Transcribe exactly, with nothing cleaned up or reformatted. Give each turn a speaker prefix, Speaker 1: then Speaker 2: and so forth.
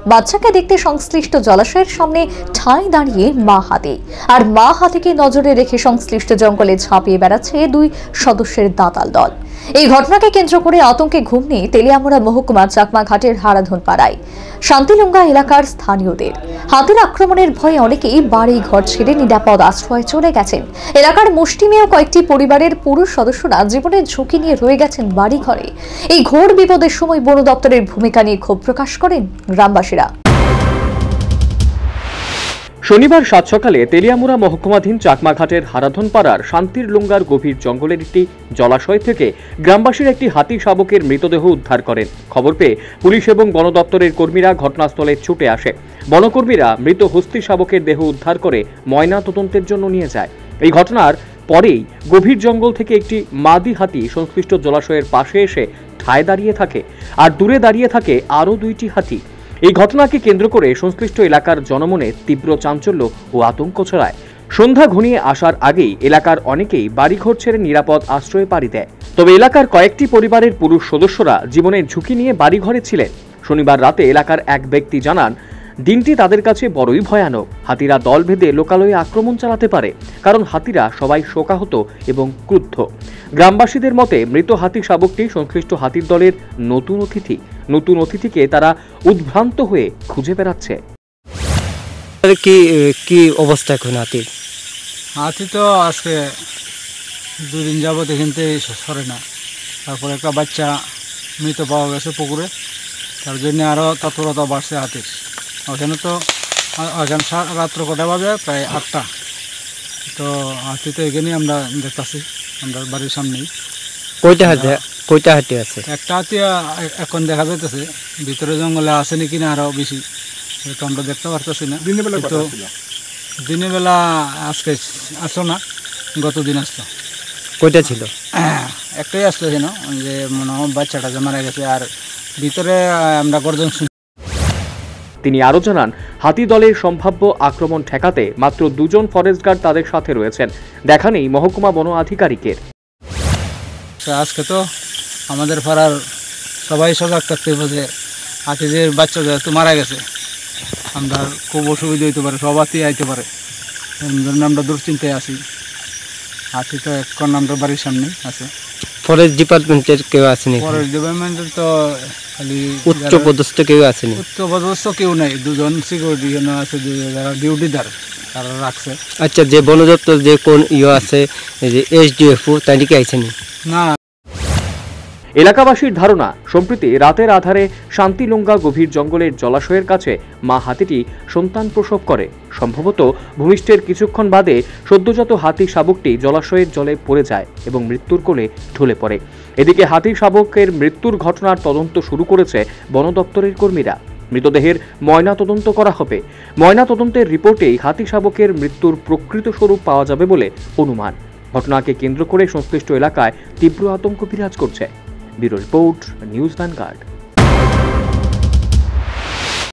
Speaker 1: বাচ্চাকে দেখতে সংশ্লিষ্ট জলাশয়ের সামনে ঠাঁই দাঁড়িয়ে মা হাতি, আর মা হাতিকে নজরে রেখে সংশ্লিষ্ট জঙ্গলে ঝাঁপিয়ে বেড়াচ্ছে দুই সদস্যের দাতাল দল। এই ঘটনাকে কেন্দ্র করে আতঙ্কে ঘুম নেই তেলিয়ামুড়া মহকুমার চাকমা ঘাটের হারাধন পাড়ায় শান্তিলুঙ্গা এলাকার স্থানীয়দের। হাতির আক্রমণের ভয়ে অনেকেই বাড়ি ঘর ছেড়ে নিরাপদ আশ্রয়ে চলে গেছেন। এলাকার মুষ্টিমেয় কয়েকটি পরিবারের পুরুষ সদস্যরা জীবনের ঝুঁকি নিয়ে রয়ে গেছেন বাড়ি ঘরে। এই ঘোর বিপদের সময় বন দপ্তরের ভূমিকা নিয়ে ক্ষোভ প্রকাশ করেন গ্রামবাসীরা।
Speaker 2: শনিবার সাত সকালে তেলিয়ামুড়া মহকুমাধীন চাকমাঘাটের হারাধন পাড়ার শান্তির লুঙ্গার গভীর জঙ্গলের একটি জলাশয় থেকে গ্রামবাসীর একটি হাতি শাবকের মৃতদেহ উদ্ধার করেন। খবর পেয়ে পুলিশ এবং বন দপ্তরের কর্মীরা ঘটনাস্থলে ছুটে আসে। বনকর্মীরা মৃত হস্তি শাবকের দেহ উদ্ধার করে ময়না তদন্তের জন্য নিয়ে যায়। এই ঘটনার পরেই গভীর জঙ্গল থেকে একটি মাদি হাতি সংশ্লিষ্ট জলাশয়ের পাশে এসে ঠায় দাঁড়িয়ে থাকে, আর দূরে দাঁড়িয়ে থাকে আরও দুইটি হাতি। এই ঘটনাকে কেন্দ্র করে সংশ্লিষ্ট এলাকার জনমনে তীব্র চাঞ্চল্য ও আতঙ্ক ছড়ায়। সন্ধ্যা ঘনিয়ে আসার আগেই এলাকার অনেকেই বাড়িঘর ছেড়ে নিরাপদ আশ্রয়ে পাড়ি দেয়। তবে এলাকার কয়েকটি পরিবারের পুরুষ সদস্যরা জীবনের ঝুঁকি নিয়ে বাড়িঘরে ছিলেন। শনিবার রাতে এলাকার এক ব্যক্তি জানান, দিনটি তাদের কাছে বড়ই ভয়ানক। হাতিরা দল বেঁধে লোকালয়ে আক্রমণ চালাতে পারে, কারণ হাতিরা সবাই শোকাহত এবং ক্রুদ্ধ। গ্রামবাসীদের মতে মৃত হাতি শাবকটি সংশ্লিষ্ট হাতির দলের নতুন অতিথি। নতুন অতিথিকে তারা উদ্ভ্রান্ত হয়ে খুঁজে বেড়াচ্ছে।
Speaker 3: কি কি অবস্থা এখন হাতির?
Speaker 4: হাতি তো আজকে দুদিন যাবত এখান থেকে সরে না। তারপরে একটা বাচ্চা মৃত পাওয়া গেছে পুকুরে, তার জন্য আরও তৎপরতা বাড়ছে হাতির। ওখানে তো ওখানে রাত্র কটা বাজে প্রায় আটটা, তো হাতি তো এখানে আমরা দেখতেছি আমরা বাড়ির সামনেই।
Speaker 3: কয়টা হাতি কয়টা হাতি আছে?
Speaker 4: একটা হাতি এখন দেখা যাইতেছে, ভিতরে জঙ্গলে আছে নাকি না আরও বেশি তো আমরা দেখতে পারতেছি না। দিনের বেলা তো দিনের বেলা আজকে আসলো না, গত দিন আসলো।
Speaker 3: কয়টা ছিল?
Speaker 4: একটাই আসলো যেন, যে মনে হয় বাচ্চাটা যে মারা গেছে, আর ভিতরে আমরা গর্জন শুনি।
Speaker 2: তিনি আরও জানান, হাতি দলের সম্ভাব্য আক্রমণ ঠেকাতে মাত্র দুজন ফরেস্ট গার্ড তাদের সাথে রয়েছেন। দেখা নেই মহকুমা বন আধিকারিকের।
Speaker 4: আজকে তো আমাদের পাড়ার সবাই সজাগ থাকতে হবে যে হাতিদের বাচ্চা যেহেতু মারা গেছে, আমরা খুব অসুবিধা হইতে পারে, সব হাতি আইতে পারে, এই জন্য আমরা দুশ্চিন্তায় আছি। হাতি তো এখন আমরা বাড়ির সামনে আছে।
Speaker 3: ফরেস্ট ডিপার্টমেন্টের কেউ আসেনি?
Speaker 4: ফরেস্ট ডিপার্টমেন্টের তো খালি
Speaker 3: উচ্চ পদস্থ কেউ আসেনি?
Speaker 4: উচ্চ পদস্থ কেউ নাই, দুজন সিকিউরিটি আছে যারা ডিউটিদার তারা রাখছে।
Speaker 3: আচ্ছা, যে বন দপ্তর যে কোন ইয়ে আছে যে এসডিএফও তাই কি আইছেনি?
Speaker 4: না।
Speaker 2: এলাকাবাসীর ধারণা, সম্প্রতি রাতের আধারে শান্তিলুঙ্গা গভীর জঙ্গলের জলাশয়ের কাছে মা হাতিটি সন্তান প্রসব করে। সম্ভবত ভূমিষ্ঠের কিছুক্ষণ বাদে সদ্যজাত হাতি শাবকটি জলাশয়ের জলে পড়ে যায় এবং মৃত্যুর কোলে ঢলে পড়ে। এদিকে হাতি শাবকের মৃত্যুর ঘটনার তদন্ত শুরু করেছে বন দপ্তরের কর্মীরা। মৃতদেহের ময়না তদন্ত করা হবে। ময়না তদন্তের রিপোর্টেই হাতি শাবকের মৃত্যুর প্রকৃত স্বরূপ পাওয়া যাবে বলে অনুমান। ঘটনাকে কেন্দ্র করে সংশ্লিষ্ট এলাকায় তীব্র আতঙ্ক বিরাজ করছে। Bureau report, News vanguard.